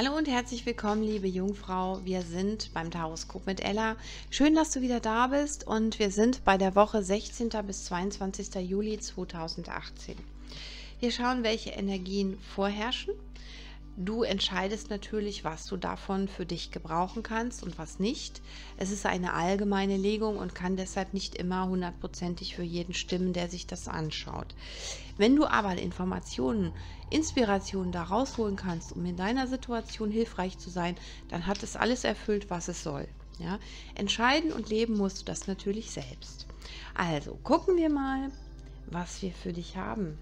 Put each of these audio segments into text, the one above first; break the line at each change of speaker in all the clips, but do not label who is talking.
Hallo und herzlich willkommen, liebe Jungfrau. Wir sind beim Taroskop mit Ella. Schön, dass du wieder da bist und wir sind bei der Woche 16. bis 22. Juli 2018. Wir schauen, welche Energien vorherrschen. Du entscheidest natürlich, was du davon für dich gebrauchen kannst und was nicht. Es ist eine allgemeine Legung und kann deshalb nicht immer hundertprozentig für jeden stimmen, der sich das anschaut. Wenn du aber Informationen, Inspirationen da rausholen kannst, um in deiner Situation hilfreich zu sein, dann hat es alles erfüllt, was es soll. Ja? Entscheiden und leben musst du das natürlich selbst. Also gucken wir mal, was wir für dich haben.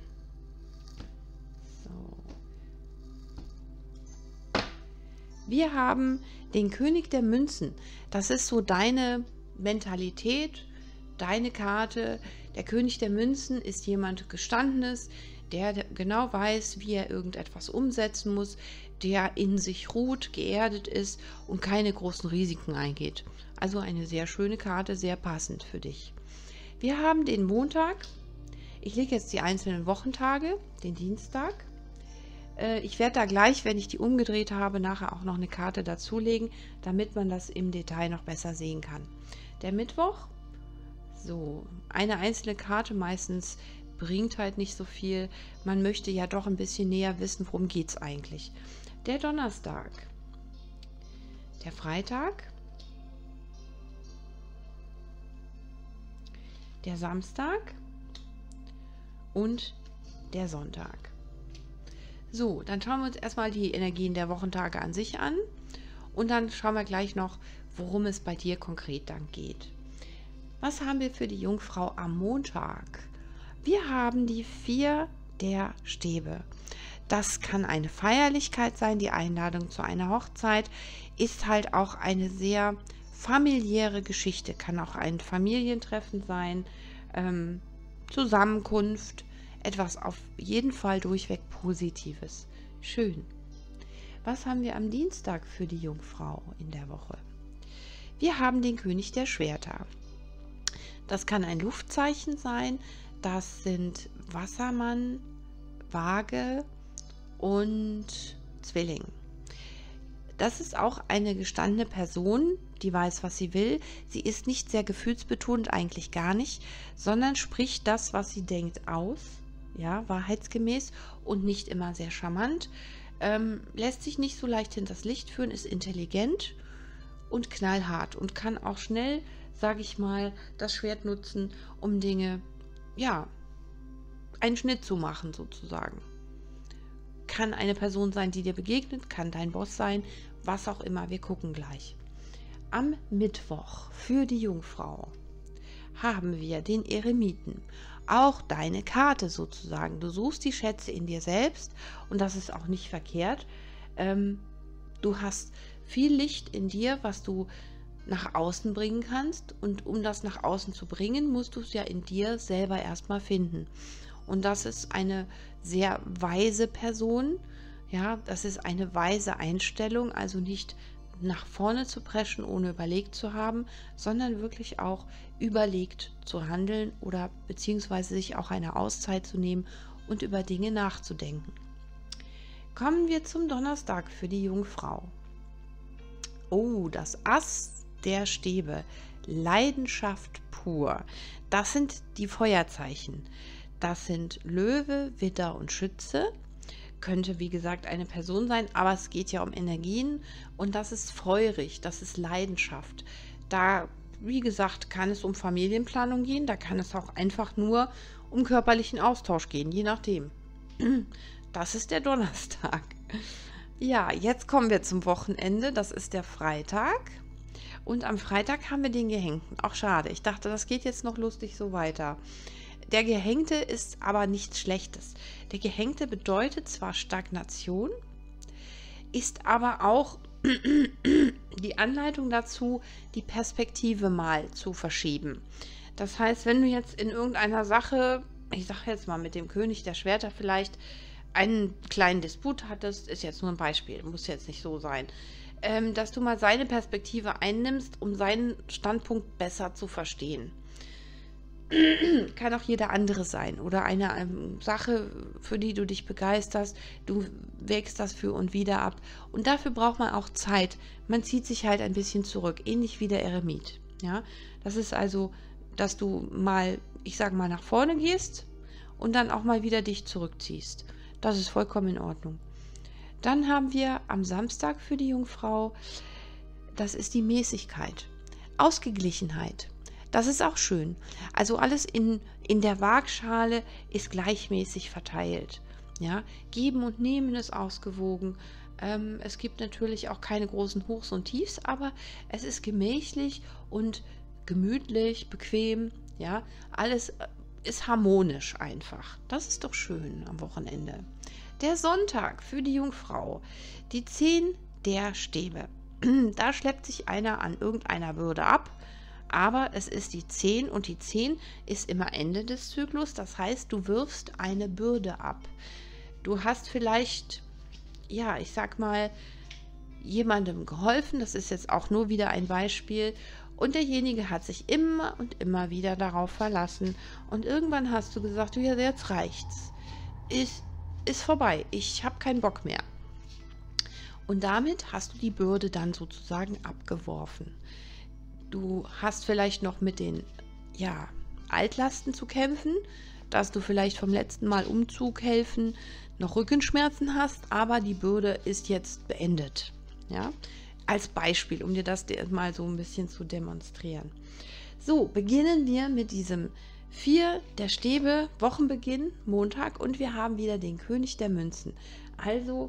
Wir haben den König der Münzen. Das ist so deine Mentalität, deine Karte. Der König der Münzen ist jemand Gestandenes, der genau weiß, wie er irgendetwas umsetzen muss, der in sich ruht, geerdet ist und keine großen Risiken eingeht. Also eine sehr schöne Karte, sehr passend für dich. Wir haben den Montag. Ich lege jetzt die einzelnen Wochentage, den Dienstag. Ich werde da gleich, wenn ich die umgedreht habe, nachher auch noch eine Karte dazulegen, damit man das im Detail noch besser sehen kann. Der Mittwoch, so, eine einzelne Karte meistens bringt halt nicht so viel. Man möchte ja doch ein bisschen näher wissen, worum geht es eigentlich. Der Donnerstag, der Freitag, der Samstag und der Sonntag. So, dann schauen wir uns erstmal die Energien der Wochentage an sich an und dann schauen wir gleich noch, worum es bei dir konkret dann geht. Was haben wir für die Jungfrau am Montag? Wir haben die 4 der Stäbe. Das kann eine Feierlichkeit sein, die Einladung zu einer Hochzeit ist halt auch eine sehr familiäre Geschichte, kann auch ein Familientreffen sein, Zusammenkunft, etwas auf jeden Fall durchweg Positives. Schön. Was haben wir am Dienstag für die Jungfrau in der Woche? Wir haben den König der Schwerter. Das kann ein Luftzeichen sein. Das sind Wassermann, Waage und Zwilling. Das ist auch eine gestandene Person, die weiß, was sie will. Sie ist nicht sehr gefühlsbetont, eigentlich gar nicht, sondern spricht das, was sie denkt, aus. Ja, wahrheitsgemäß und nicht immer sehr charmant, lässt sich nicht so leicht hinters Licht führen, ist intelligent und knallhart und kann auch schnell, sage ich mal, das Schwert nutzen, um Dinge, ja, einen Schnitt zu machen sozusagen. Kann eine Person sein, die dir begegnet, kann dein Boss sein, was auch immer, wir gucken gleich. Am Mittwoch für die Jungfrau haben wir den Eremiten. Auch deine Karte sozusagen. Du suchst die Schätze in dir selbst und das ist auch nicht verkehrt. Du hast viel Licht in dir, was du nach außen bringen kannst und um das nach außen zu bringen, musst du es ja in dir selber erstmal finden. Und das ist eine sehr weise Person. Ja, das ist eine weise Einstellung, also nicht nach vorne zu preschen, ohne überlegt zu haben, sondern wirklich auch überlegt zu handeln oder beziehungsweise sich auch eine Auszeit zu nehmen und über Dinge nachzudenken. Kommen wir zum Donnerstag für die Jungfrau. Oh, das Ass der Stäbe, Leidenschaft pur. Das sind die Feuerzeichen. Das sind Löwe, Widder und Schütze. Könnte, wie gesagt, eine Person sein, aber es geht ja um Energien und das ist feurig, das ist Leidenschaft. Da, wie gesagt, kann es um Familienplanung gehen, da kann es auch einfach nur um körperlichen Austausch gehen, je nachdem. Das ist der Donnerstag. Ja, jetzt kommen wir zum Wochenende, das ist der Freitag und am Freitag haben wir den Gehängten. Auch schade, ich dachte, das geht jetzt noch lustig so weiter. Der Gehängte ist aber nichts Schlechtes. Der Gehängte bedeutet zwar Stagnation, ist aber auch die Anleitung dazu, die Perspektive mal zu verschieben. Das heißt, wenn du jetzt in irgendeiner Sache, ich sage jetzt mal mit dem König der Schwerter vielleicht, einen kleinen Disput hattest, ist jetzt nur ein Beispiel, muss jetzt nicht so sein, dass du mal seine Perspektive einnimmst, um seinen Standpunkt besser zu verstehen. Kann auch jeder andere sein oder eine Sache, für die du dich begeisterst. Du wägst das für und wieder ab. Und dafür braucht man auch Zeit. Man zieht sich halt ein bisschen zurück, ähnlich wie der Eremit. Ja, das ist also, dass du mal, ich sage mal, nach vorne gehst und dann auch mal wieder dich zurückziehst. Das ist vollkommen in Ordnung. Dann haben wir am Samstag für die Jungfrau, das ist die Mäßigkeit, Ausgeglichenheit. Das ist auch schön. Also alles in der Waagschale ist gleichmäßig verteilt. Ja? Geben und Nehmen ist ausgewogen. Es gibt natürlich auch keine großen Hochs und Tiefs, aber es ist gemächlich und gemütlich, bequem. Ja? Alles ist harmonisch einfach. Das ist doch schön am Wochenende. Der Sonntag für die Jungfrau, die 10 der Stäbe. Da schleppt sich einer an irgendeiner Bürde ab, aber es ist die 10 und die 10 ist immer Ende des Zyklus. Das heißt, du wirfst eine Bürde ab. Du hast vielleicht, ja, ich sag mal, jemandem geholfen. Das ist jetzt auch nur wieder ein Beispiel. Und derjenige hat sich immer und immer wieder darauf verlassen. Und irgendwann hast du gesagt, du, ja, jetzt reicht's. Ist vorbei. Ich habe keinen Bock mehr. Und damit hast du die Bürde dann sozusagen abgeworfen. Du hast vielleicht noch mit den, ja, Altlasten zu kämpfen, dass du vielleicht vom letzten Mal Umzug helfen noch Rückenschmerzen hast, aber die Bürde ist jetzt beendet. Ja? Als Beispiel, um dir das mal so ein bisschen zu demonstrieren. So, beginnen wir mit diesem 4 der Stäbe, Wochenbeginn, Montag, und wir haben wieder den König der Münzen. Also,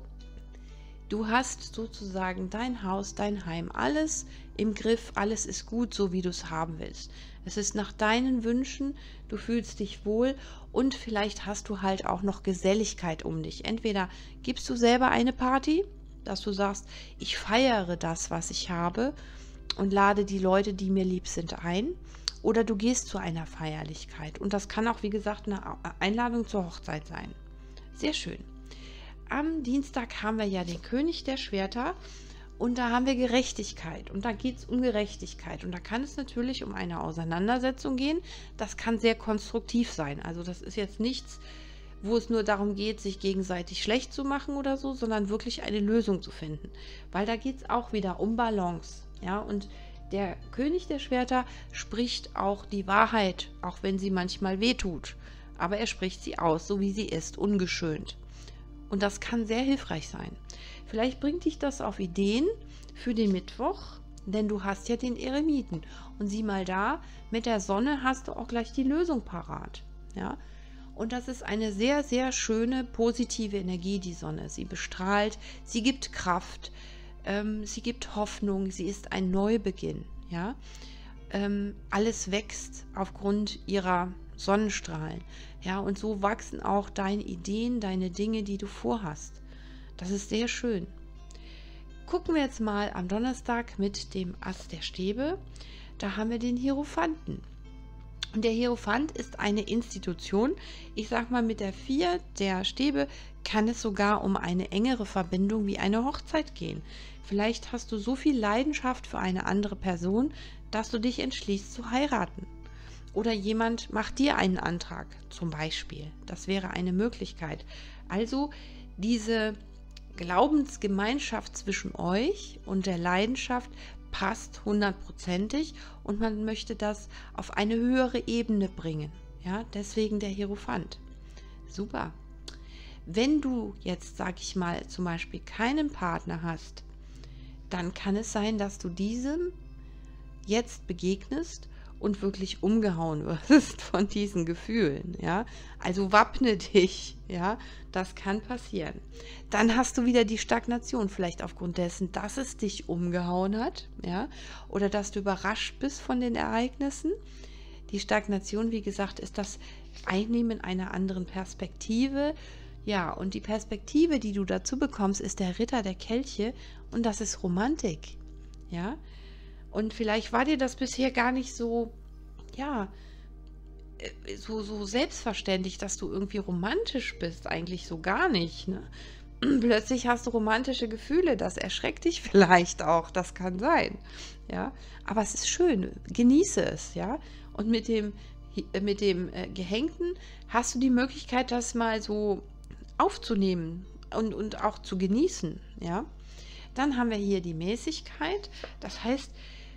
du hast sozusagen dein Haus, dein Heim, alles im Griff, alles ist gut, so wie du es haben willst. Es ist nach deinen Wünschen, du fühlst dich wohl und vielleicht hast du halt auch noch Geselligkeit um dich. Entweder gibst du selber eine Party, dass du sagst, ich feiere das, was ich habe und lade die Leute, die mir lieb sind, ein. Oder du gehst zu einer Feierlichkeit. Und das kann auch, wie gesagt, eine Einladung zur Hochzeit sein. Sehr schön. Am Dienstag haben wir ja den König der Schwerter und da haben wir Gerechtigkeit. Und da geht es um Gerechtigkeit. Und da kann es natürlich um eine Auseinandersetzung gehen. Das kann sehr konstruktiv sein. Also das ist jetzt nichts, wo es nur darum geht, sich gegenseitig schlecht zu machen oder so, sondern wirklich eine Lösung zu finden. Weil da geht es auch wieder um Balance. Ja, und der König der Schwerter spricht auch die Wahrheit, auch wenn sie manchmal wehtut. Aber er spricht sie aus, so wie sie ist, ungeschönt. Und das kann sehr hilfreich sein. Vielleicht bringt dich das auf Ideen für den Mittwoch, denn du hast ja den Eremiten. Und sieh mal da, mit der Sonne hast du auch gleich die Lösung parat. Ja? Und das ist eine sehr, sehr schöne, positive Energie, die Sonne. Sie bestrahlt, sie gibt Kraft, sie gibt Hoffnung, sie ist ein Neubeginn. Ja? Alles wächst aufgrund ihrer Sonnenstrahlen. Ja, und so wachsen auch deine Ideen, deine Dinge, die du vorhast. Das ist sehr schön. Gucken wir jetzt mal am Donnerstag mit dem Ass der Stäbe. Da haben wir den Hierophanten. Und der Hierophant ist eine Institution. Ich sag mal, mit der 4 der Stäbe kann es sogar um eine engere Verbindung wie eine Hochzeit gehen. Vielleicht hast du so viel Leidenschaft für eine andere Person, dass du dich entschließt zu heiraten. Oder jemand macht dir einen Antrag, zum Beispiel. Das wäre eine Möglichkeit. Also diese Glaubensgemeinschaft zwischen euch und der Leidenschaft passt 100%ig und man möchte das auf eine höhere Ebene bringen. Ja, deswegen der Hierophant. Super. Wenn du jetzt, sag ich mal, zum Beispiel keinen Partner hast, dann kann es sein, dass du diesem jetzt begegnest und wirklich umgehauen wirst von diesen Gefühlen, ja. Also wappne dich, ja, das kann passieren. Dann hast du wieder die Stagnation, vielleicht aufgrund dessen, dass es dich umgehauen hat, ja, oder dass du überrascht bist von den Ereignissen. Die Stagnation, wie gesagt, ist das Einnehmen einer anderen Perspektive, ja, und die Perspektive, die du dazu bekommst, ist der Ritter der Kelche und das ist Romantik, ja. Und vielleicht war dir das bisher gar nicht so, ja, so selbstverständlich, dass du irgendwie romantisch bist. Eigentlich so gar nicht, ne? Plötzlich hast du romantische Gefühle. Das erschreckt dich vielleicht auch. Das kann sein, ja. Aber es ist schön. Genieße es, ja. Und mit dem mit dem Gehängten hast du die Möglichkeit, das mal so aufzunehmen und auch zu genießen, ja. Dann haben wir hier die Mäßigkeit, das heißt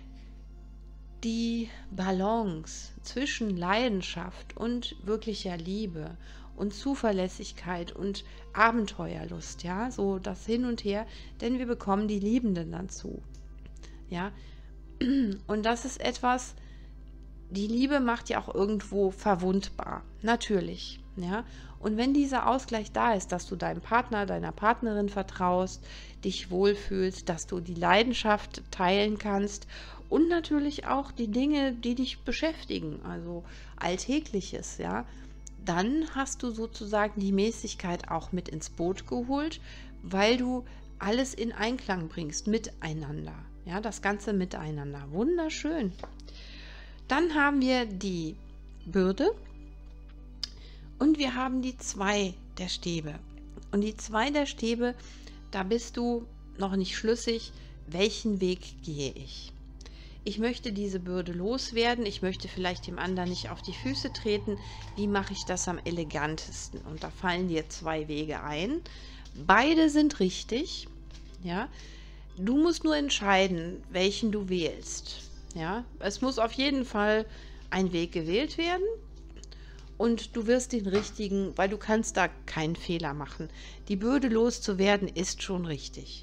die Balance zwischen Leidenschaft und wirklicher Liebe und Zuverlässigkeit und Abenteuerlust, ja, so das Hin und Her, denn wir bekommen die Liebenden dazu, ja. Und das ist etwas, die Liebe macht ja auch irgendwo verwundbar, natürlich, ja. Und wenn dieser Ausgleich da ist, dass du deinem Partner, deiner Partnerin vertraust, dich wohlfühlst, dass du die Leidenschaft teilen kannst und natürlich auch die Dinge, die dich beschäftigen, also Alltägliches, ja, dann hast du sozusagen die Mäßigkeit auch mit ins Boot geholt, weil du alles in Einklang bringst, miteinander, ja, das Ganze miteinander. Wunderschön. Dann haben wir die Bürde und wir haben die 2 der Stäbe. Und die 2 der Stäbe, da bist du noch nicht schlüssig, welchen Weg gehe ich. Ich möchte diese Bürde loswerden, ich möchte vielleicht dem anderen nicht auf die Füße treten. Wie mache ich das am elegantesten? Und da fallen dir 2 Wege ein. Beide sind richtig, ja. Du musst nur entscheiden, welchen du wählst. Ja, es muss auf jeden Fall ein Weg gewählt werden und du wirst den richtigen, weil du kannst da keinen Fehler machen. Die Bürde loszuwerden ist schon richtig.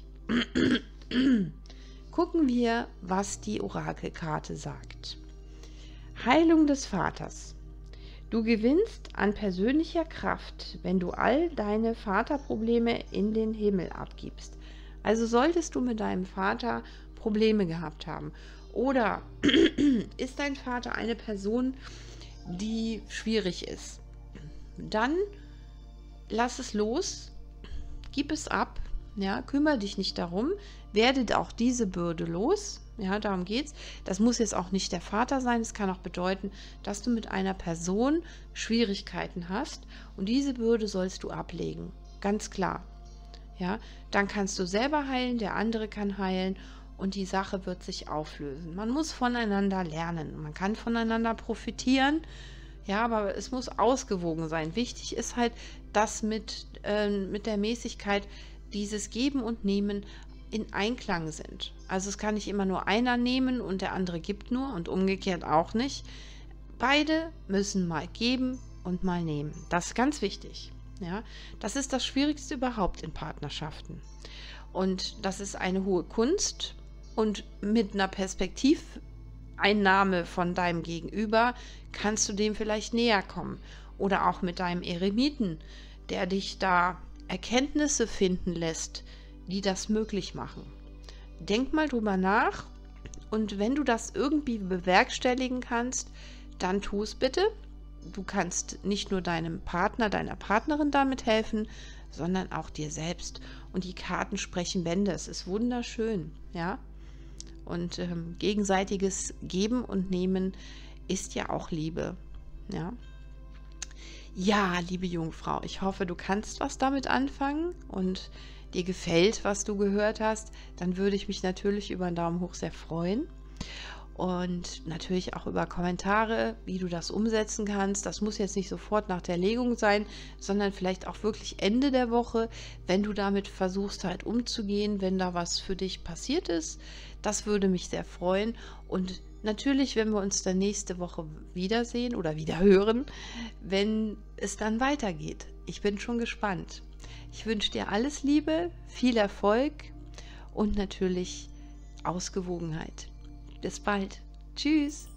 Gucken wir, was die Orakelkarte sagt. Heilung des Vaters. Du gewinnst an persönlicher Kraft, wenn du all deine Vaterprobleme in den Himmel abgibst. Also solltest du mit deinem Vater Probleme gehabt haben oder ist dein Vater eine Person, die schwierig ist, dann lass es los, gib es ab, ja, kümmere dich nicht darum, werde auch diese Bürde los, ja, darum geht's. Das muss jetzt auch nicht der Vater sein, es kann auch bedeuten, dass du mit einer Person Schwierigkeiten hast und diese Bürde sollst du ablegen, ganz klar. Ja, dann kannst du selber heilen, der andere kann heilen und die Sache wird sich auflösen. Man muss voneinander lernen, man kann voneinander profitieren, ja, aber es muss ausgewogen sein. Wichtig ist halt, dass mit der Mäßigkeit dieses Geben und Nehmen in Einklang sind. Also es kann nicht immer nur einer nehmen und der andere gibt nur und umgekehrt auch nicht. Beide müssen mal geben und mal nehmen. Das ist ganz wichtig. Ja, das ist das Schwierigste überhaupt in Partnerschaften. Und das ist eine hohe Kunst und mit einer Perspektiveinnahme von deinem Gegenüber kannst du dem vielleicht näher kommen. Oder auch mit deinem Eremiten, der dich da Erkenntnisse finden lässt, die das möglich machen. Denk mal drüber nach und wenn du das irgendwie bewerkstelligen kannst, dann tu es bitte. Du kannst nicht nur deinem Partner, deiner Partnerin damit helfen, sondern auch dir selbst. Und die Karten sprechen Bände. Es ist wunderschön, ja. Und gegenseitiges Geben und Nehmen ist ja auch Liebe, ja. Ja, liebe Jungfrau, ich hoffe, du kannst was damit anfangen und dir gefällt, was du gehört hast. Dann würde ich mich natürlich über einen Daumen hoch sehr freuen. Und natürlich auch über Kommentare, wie du das umsetzen kannst. Das muss jetzt nicht sofort nach der Legung sein, sondern vielleicht auch wirklich Ende der Woche, wenn du damit versuchst halt umzugehen, wenn da was für dich passiert ist. Das würde mich sehr freuen. Und natürlich, wenn wir uns dann nächste Woche wiedersehen oder wieder hören, wenn es dann weitergeht. Ich bin schon gespannt. Ich wünsche dir alles Liebe, viel Erfolg und natürlich Ausgewogenheit. Bis bald. Tschüss.